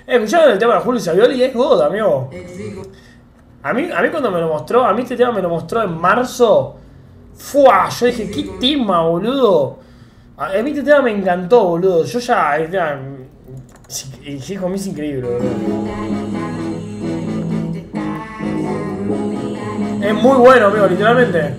Escucharon el tema de Julio Savioli y es God, amigo. A mí cuando me lo mostró, a mí este tema me lo mostró en marzo. ¡Fua! Yo dije, ¿qué tema, boludo? A mí este tema me encantó, boludo. Yo ya... El hijo mío es increíble, boludo. Es muy bueno, amigo, literalmente.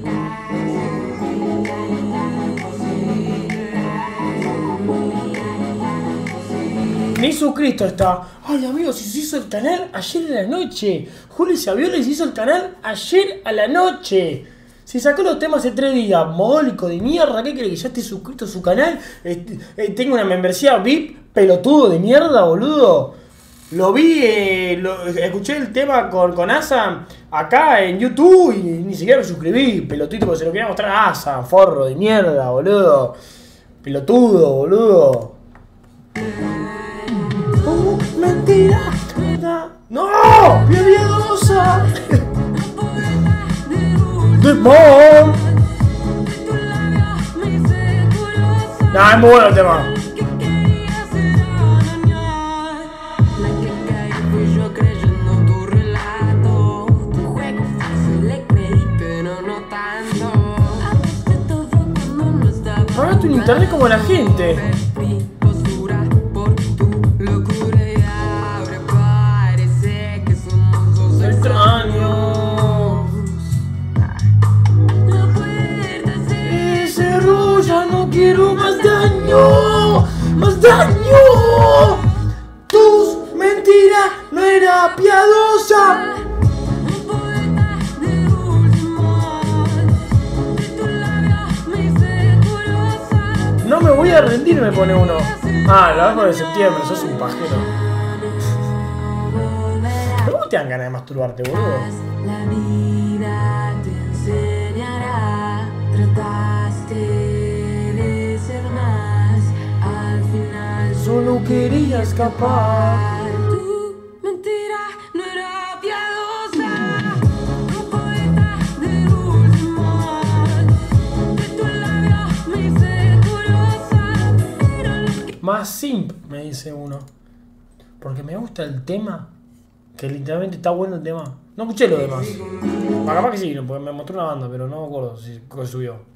Ni suscrito está. Ay, amigo, si se hizo el canal ayer a la noche. Julio Savioli se hizo el canal ayer a la noche. Si sacó los temas hace 3 días. Mogólico de mierda. ¿Qué quiere que ya esté suscrito a su canal? Tengo una membresía VIP. Pelotudo de mierda, boludo. Lo vi, escuché el tema con Asa acá en YouTube y ni siquiera me suscribí. Pelotito, porque se lo quería mostrar a Asa. Forro de mierda, boludo. Pelotudo, boludo. Mentira. ¡No! ¡Piediosa! ¡Demon! Nah, es muy bueno el tema. Pagaste un internet como la gente. Extraños. Cerró, ya no quiero más daño. ¡Más daño! Tus mentiras no era piadosa. No me voy a rendir, me pone uno. Ah, el árbol de septiembre, sos un pajero. ¿Pero cómo te dan ganas de masturbarte, boludo? La vida te enseñará. Trataste de ser más. Al final solo quería escapar. Tu mentira no era piadosa. Un poeta de último. De tu labio me hice curiosa. Más simp, me dice uno. Porque me gusta el tema. Que literalmente está bueno el tema. No escuché lo demás. Capaz que sí, porque me mostró una banda, pero no me acuerdo si subió.